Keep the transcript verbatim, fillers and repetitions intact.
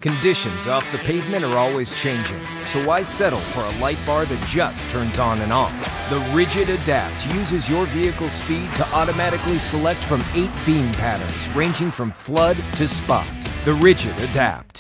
Conditions off the pavement are always changing, so why settle for a light bar that just turns on and off? The Rigid Adapt uses your vehicle's speed to automatically select from eight beam patterns ranging from flood to spot. The Rigid Adapt.